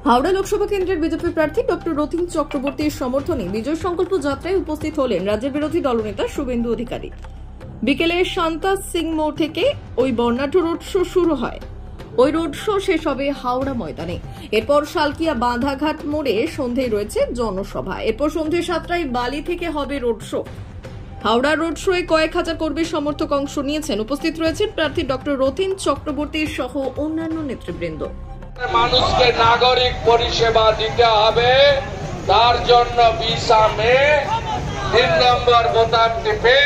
হাওড়া লোকসভা কেন্দ্রের বিজেপি প্রার্থী ডক্টর রথীন চক্রবর্তীর সমর্থনে বিজয় সংকল্প যাত্রায় উপস্থিত হলেন রাজ্যের বিরোধী দলনেতা শুভেন্দু অধিকারী। বিকেলে শান্তা সিং মোড় থেকে ওই বর্ণাঢ্য রোড শো শুরু হয়। ওই রোড শো শেষ হবে হাওড়া ময়দানে। এরপর শালকিয়া বাঁধাঘাট মোড়ে সন্ধ্যায় রয়েছে জনসভা। এরপর সন্ধ্যে 7টায় বালি থেকে হবে রোড শো। হাওড়া রোড শোয়ে কয়েক হাজার কর্মী সমর্থক অংশ নিয়েছেন। উপস্থিত রয়েছেন প্রার্থী ডক্টর রথীন চক্রবর্তীর সহ অন্যান্য নেতৃবৃন্দ। মানুষকে নাগরিক পরিষেবা দিতে হবে, তার জন্য 20 মে 3 নম্বর বোতাম টিপে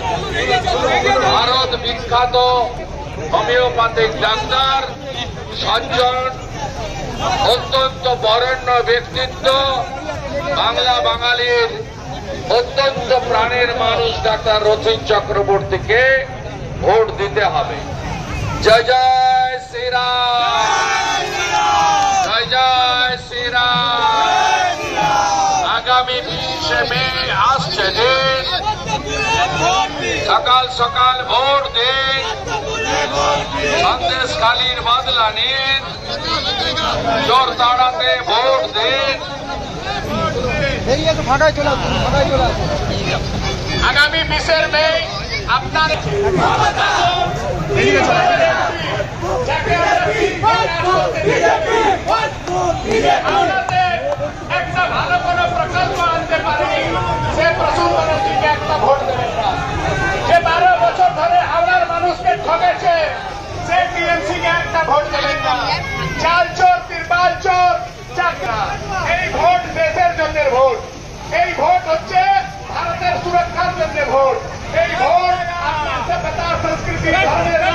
ভারত বিখ্যাত হোমিওপ্যাথিক ডাক্তার সজ্জন, অত্যন্ত বরেণ্য ব্যক্তিত্ব, বাংলা বাঙালির অত্যন্ত প্রাণের মানুষ ডাক্তার রথীন চক্রবর্তীকে ভোট দিতে হবে। জয় জয় শ্রীরাম, জয় জয় শ্রীরাম। আগামী 20 মে আসছে দিন, সকাল সকাল ভোট দিন, সন্দেশখালীর বদলা নিন, জোর তাড়াতে ভোট দিন। আগামী 20 মে আপনার একটা ভালো কোনো প্রকল্প আনতে পারেনি, সে প্রসূন মানুষকে একটা ভোট দেবেন না। যে 12 বছর ধরে হাওড়ার মানুষকে ঠকেছে, সে টিএমসি কে একটা ভোট দেবেন না। চাল চোর, তিরপাল চোর, চাকরা। এই ভোট দেশের জন্য ভোট, এই ভোট হচ্ছে ভারতের সুরক্ষার জন্য ভোট, এই ভোট আপনার সভ্যতা সংস্কৃতি